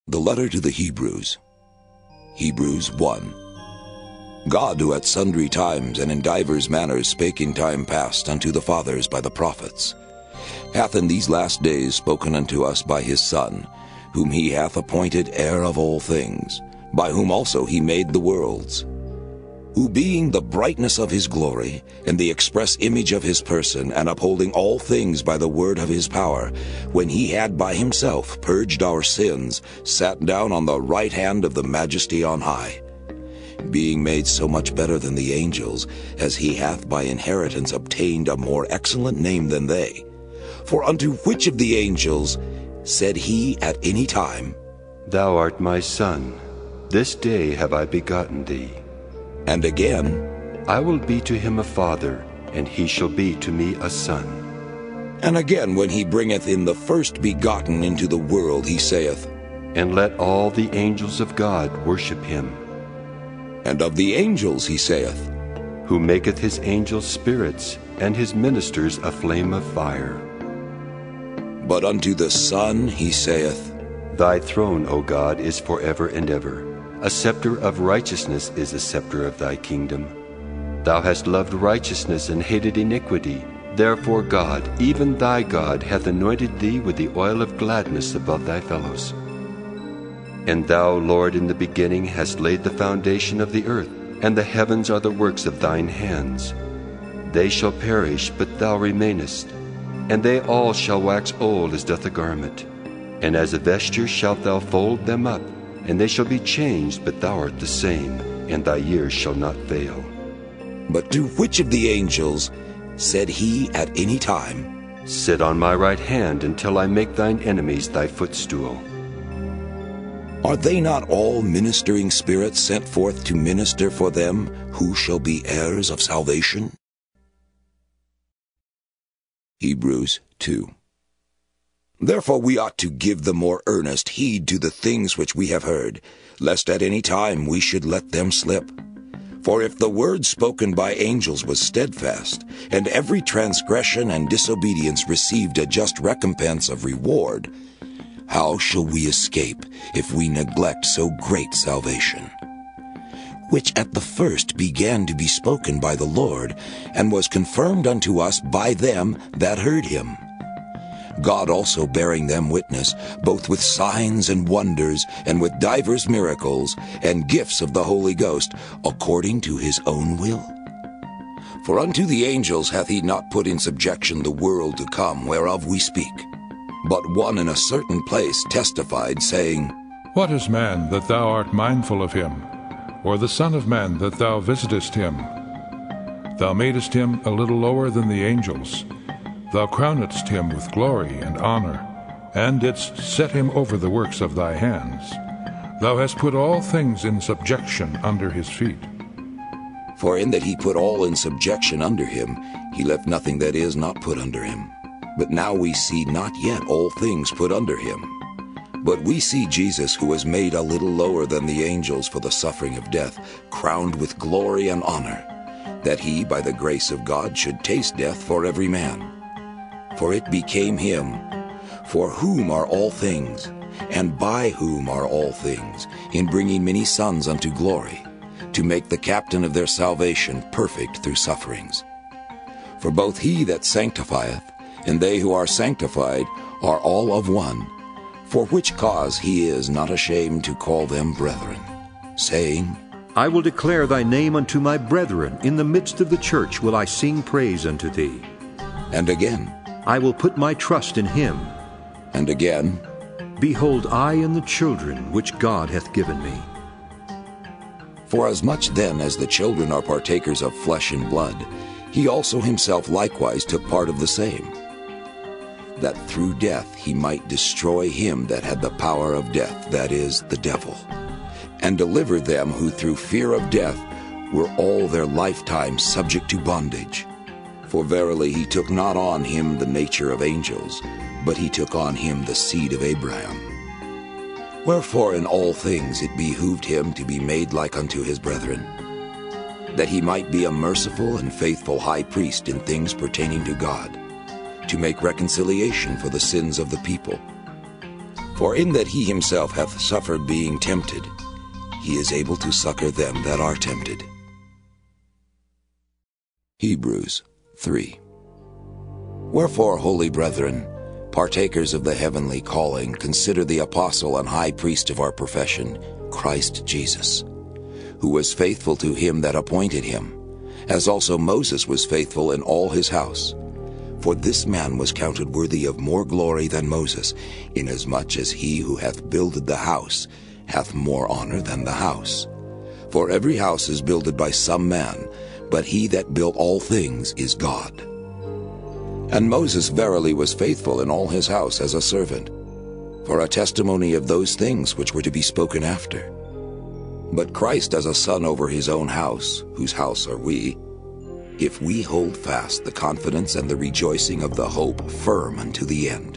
The letter to the Hebrews. Hebrews 1. God, who at sundry times and in divers manners spake in time past unto the fathers by the prophets, hath in these last days spoken unto us by his Son, whom he hath appointed heir of all things, by whom also he made the worlds, who being the brightness of his glory, and the express image of his person, and upholding all things by the word of his power, when he had by himself purged our sins, sat down on the right hand of the majesty on high, being made so much better than the angels, as he hath by inheritance obtained a more excellent name than they. For unto which of the angels said he at any time, Thou art my Son, this day have I begotten thee? And again, I will be to him a father, and he shall be to me a son. And again, when he bringeth in the first begotten into the world, he saith, And let all the angels of God worship him. And of the angels he saith, Who maketh his angels spirits, and his ministers a flame of fire. But unto the Son he saith, Thy throne, O God, is forever and ever. A scepter of righteousness is a scepter of thy kingdom. Thou hast loved righteousness and hated iniquity. Therefore God, even thy God, hath anointed thee with the oil of gladness above thy fellows. And thou, Lord, in the beginning hast laid the foundation of the earth, and the heavens are the works of thine hands. They shall perish, but thou remainest, and they all shall wax old as doth a garment. And as a vesture shalt thou fold them up, and they shall be changed, but thou art the same, and thy years shall not fail. But to which of the angels said he at any time, Sit on my right hand until I make thine enemies thy footstool? Are they not all ministering spirits sent forth to minister for them who shall be heirs of salvation? Hebrews 2. Therefore we ought to give the more earnest heed to the things which we have heard, lest at any time we should let them slip. For if the word spoken by angels was steadfast, and every transgression and disobedience received a just recompense of reward, how shall we escape if we neglect so great salvation? Which at the first began to be spoken by the Lord, and was confirmed unto us by them that heard him. God also bearing them witness, both with signs and wonders, and with divers miracles, and gifts of the Holy Ghost, according to his own will. For unto the angels hath he not put in subjection the world to come, whereof we speak. But one in a certain place testified, saying, What is man that thou art mindful of him, or the Son of man that thou visitest him? Thou madest him a little lower than the angels. Thou crownedst him with glory and honor, and didst set him over the works of thy hands. Thou hast put all things in subjection under his feet. For in that he put all in subjection under him, he left nothing that is not put under him. But now we see not yet all things put under him. But we see Jesus, who was made a little lower than the angels for the suffering of death, crowned with glory and honor, that he, by the grace of God, should taste death for every man. For it became him, for whom are all things, and by whom are all things, in bringing many sons unto glory, to make the captain of their salvation perfect through sufferings. For both he that sanctifieth, and they who are sanctified, are all of one, for which cause he is not ashamed to call them brethren, saying, I will declare thy name unto my brethren. In the midst of the church will I sing praise unto thee. And again, I will put my trust in him. And again, Behold, I and the children which God hath given me. For as much then as the children are partakers of flesh and blood, he also himself likewise took part of the same, that through death he might destroy him that had the power of death, that is, the devil, and deliver them who through fear of death were all their lifetime subject to bondage. For verily he took not on him the nature of angels, but he took on him the seed of Abraham. Wherefore in all things it behooved him to be made like unto his brethren, that he might be a merciful and faithful high priest in things pertaining to God, to make reconciliation for the sins of the people. For in that he himself hath suffered being tempted, he is able to succor them that are tempted. Hebrews 3. Wherefore, holy brethren, partakers of the heavenly calling, consider the apostle and high priest of our profession, Christ Jesus, who was faithful to him that appointed him, as also Moses was faithful in all his house. For this man was counted worthy of more glory than Moses, inasmuch as he who hath builded the house hath more honor than the house. For every house is builded by some man, but he that built all things is God. And Moses verily was faithful in all his house as a servant, for a testimony of those things which were to be spoken after. But Christ as a son over his own house, whose house are we, if we hold fast the confidence and the rejoicing of the hope firm unto the end.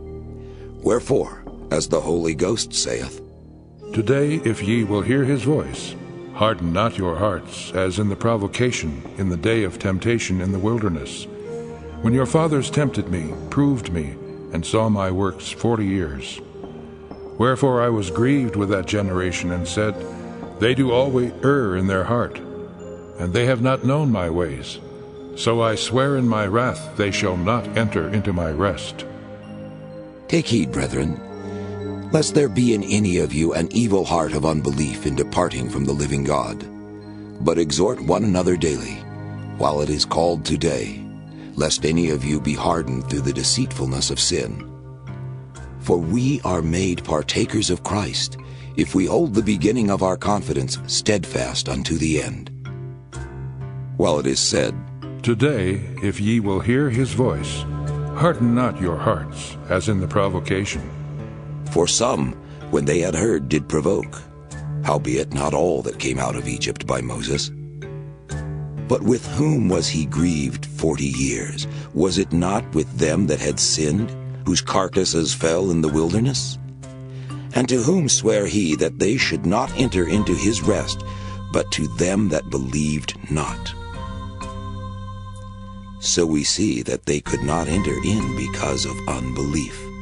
Wherefore, as the Holy Ghost saith, Today, if ye will hear his voice, harden not your hearts, as in the provocation in the day of temptation in the wilderness, when your fathers tempted me, proved me, and saw my works 40 years. Wherefore I was grieved with that generation, and said, They do always err in their heart, and they have not known my ways. So I swear in my wrath, they shall not enter into my rest. Take heed, brethren, lest there be in any of you an evil heart of unbelief in departing from the living God. But exhort one another daily, while it is called today, lest any of you be hardened through the deceitfulness of sin. For we are made partakers of Christ, if we hold the beginning of our confidence steadfast unto the end. While it is said, Today, if ye will hear his voice, harden not your hearts, as in the provocation. For some, when they had heard, did provoke, howbeit not all that came out of Egypt by Moses. But with whom was he grieved 40 years? Was it not with them that had sinned, whose carcasses fell in the wilderness? And to whom sware he that they should not enter into his rest, but to them that believed not? So we see that they could not enter in because of unbelief.